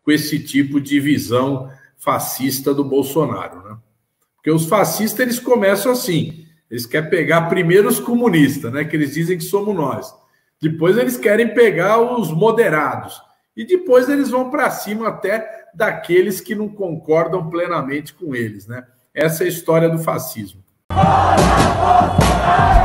com esse tipo de visão fascista do Bolsonaro, né? Porque os fascistas, eles começam assim, eles querem pegar primeiro os comunistas, né, que eles dizem que somos nós. Depois eles querem pegar os moderados. E depois eles vão para cima até daqueles que não concordam plenamente com eles, né? Essa é a história do fascismo.